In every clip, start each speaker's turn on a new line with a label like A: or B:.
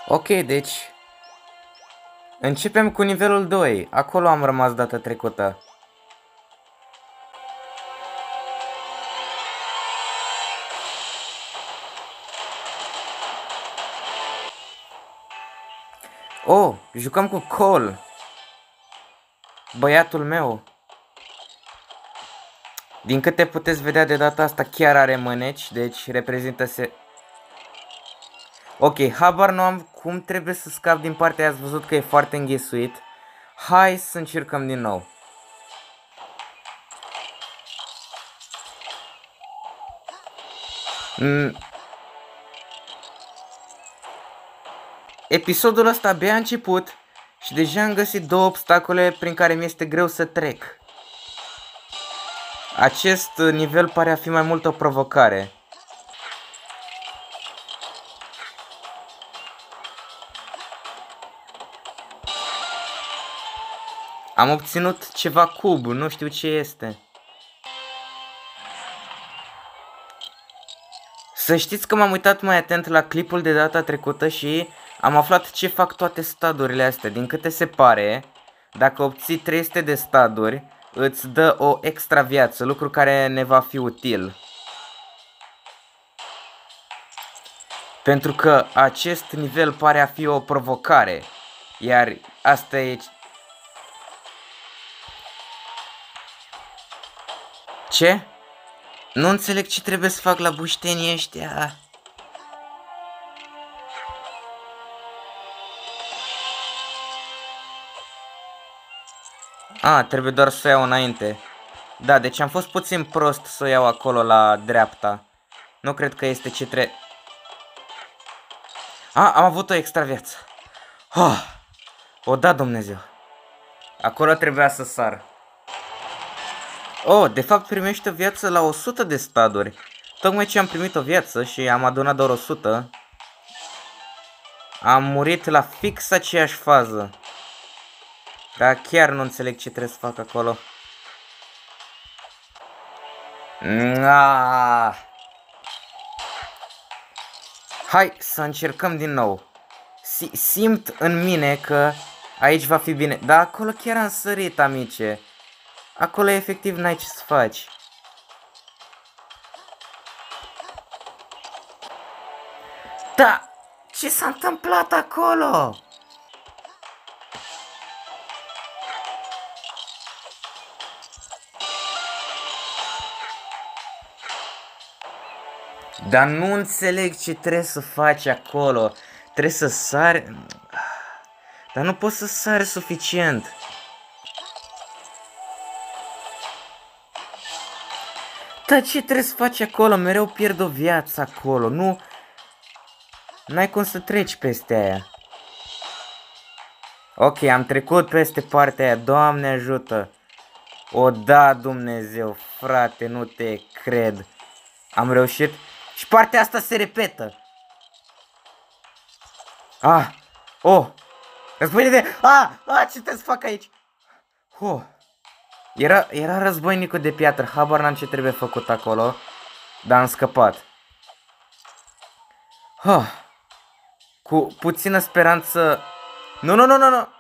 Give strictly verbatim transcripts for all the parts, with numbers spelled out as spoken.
A: Ok, deci începem cu nivelul doi. Acolo am rămas data trecută. Oh, jucăm cu Cole, băiatul meu. Din câte puteți vedea, de data asta chiar are mâneci, deci reprezintă se... Ok, habar nu am cum trebuie să scap din partea aia, ați văzut că e foarte înghesuit. Hai să încercăm din nou. Mm. Episodul ăsta abia a început și deja am găsit două obstacole prin care mi este greu să trec. Acest nivel pare a fi mai mult o provocare. Am obținut ceva cub, nu știu ce este. Să știți că m-am uitat mai atent la clipul de data trecută și am aflat ce fac toate stadurile astea. Din câte se pare, dacă obții trei sute de staduri, îți dă o extra viață, lucru care ne va fi util. Pentru că acest nivel pare a fi o provocare, iar asta e... Ce? Nu înțeleg ce trebuie să fac la buștenii ăștia. A, trebuie doar să o iau înainte. Da, deci am fost puțin prost să o iau acolo la dreapta. Nu cred că este ce trebuie. A, am avut o extra viață. Oh, o da Dumnezeu. Acolo trebuia să sar. Oh, de fapt primești o viață la o sută de staduri. Tocmai ce am primit o viață și am adunat doar o sută. Am murit la fix aceeași fază. Dar chiar nu înțeleg ce trebuie să fac acolo. Aaaa. Hai să încercăm din nou. Simt în mine că aici va fi bine. Dar acolo chiar am sărit, amice. Acolo efectiv n-ai ce să faci. Da! Ce s-a întâmplat acolo? Dar nu înțeleg ce trebuie să faci acolo. Trebuie să sari... Dar nu poți să sari suficient. Dar ce trebuie să faci acolo? Mereu pierd o viață acolo. Nu... N-ai cum să treci peste aia. Ok, am trecut peste partea aia. Doamne ajută. O da, Dumnezeu, frate, nu te cred. Am reușit. Și partea asta se repetă. Ah, oh, războinic de... Ah, ah, ce trebuie să fac aici? Oh. Era, era războinicul de piatră, habar n-am ce trebuie făcut acolo. Dar am scăpat. Oh. Cu puțină speranță... Nu, nu, nu, nu, nu!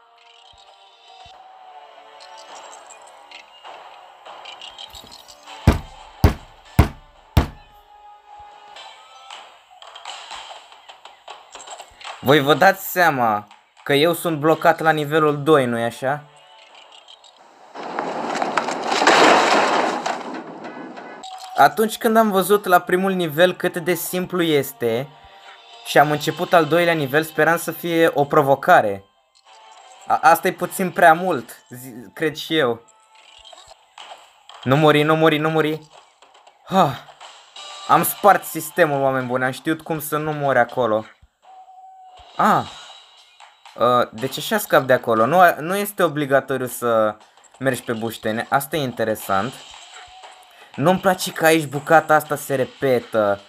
A: Voi vă dați seama că eu sunt blocat la nivelul doi, nu-i așa? Atunci când am văzut la primul nivel cât de simplu este și am început al doilea nivel, speram să fie o provocare. A asta e puțin prea mult, cred și eu. Nu muri, nu muri, nu muri. Ah, am spart sistemul, oameni buni, am știut cum să nu mori acolo. Ah, uh, deci așa scap de acolo. Nu, nu este obligatoriu să mergi pe buștene. Asta e interesant. Nu-mi place că aici bucata asta se repetă.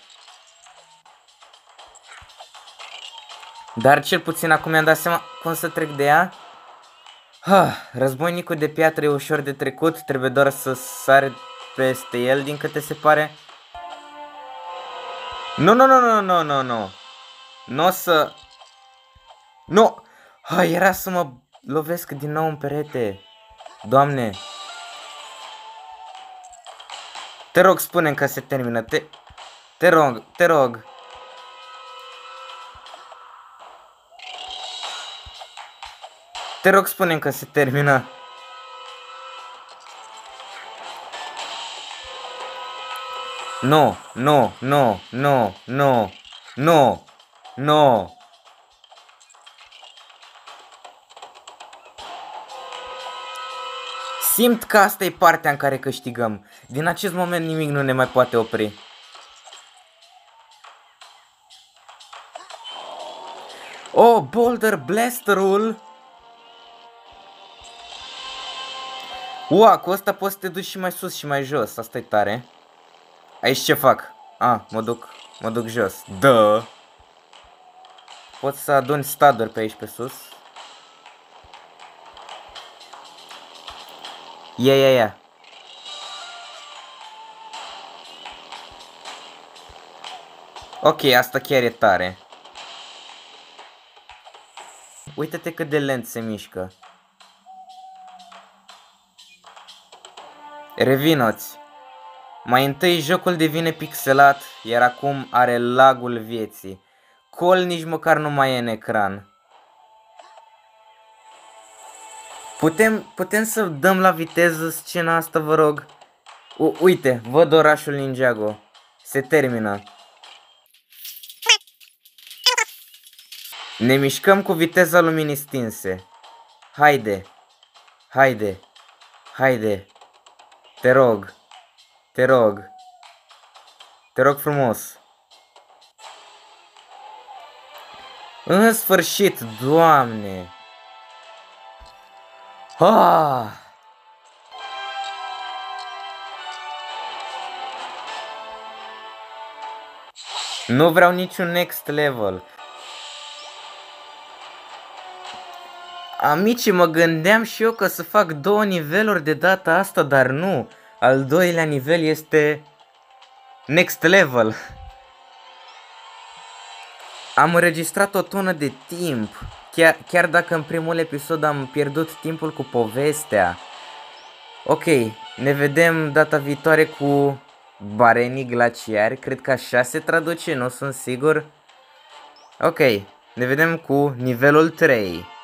A: Dar cel puțin acum mi-am dat seama cum să trec de ea. Ah, războinicul de piatră e ușor de trecut. Trebuie doar să sari peste el, din câte se pare. Nu, nu, nu, nu, nu, nu, nu. Nu o să... Nu! Hai, era să mă lovesc din nou în perete. Doamne. Te rog, spune-mi că se termină. Te, te rog, te rog. Te rog, spune-mi că se termină. Nu, nu, nu, nu, nu, nu, nu. Simt că asta e partea în care câștigăm. Din acest moment nimic nu ne mai poate opri. Oh, Boulder Blasterul! Ua, cu ăsta poți să te duci și mai sus și mai jos. Asta e tare. Aici ce fac? A, mă duc, mă duc jos. Da. Pot să adun staduri pe aici pe sus. Ia, ia, ia. Ok, asta chiar e tare. Uită-te cât de lent se mișcă. Revinoți. Mai întâi jocul devine pixelat, iar acum are lagul vieții. Col nici măcar nu mai e în ecran. Putem, putem să dăm la viteză scena asta, vă rog? U uite, văd orașul Ninjago. Se termină. Ne mișcăm cu viteza luminii stinse. Haide. Haide. Haide. Te rog. Te rog. Te rog frumos. În sfârșit, Doamne. Ah! Nu vreau niciun next level. Amici, mă gândeam și eu că să fac două niveluri de data asta, dar nu. Al doilea nivel este next level. Am înregistrat o tonă de timp. Chiar, chiar dacă în primul episod am pierdut timpul cu povestea. Ok, ne vedem data viitoare cu barenii glaciari. Cred că așa se traduce, nu sunt sigur. Ok, ne vedem cu nivelul trei.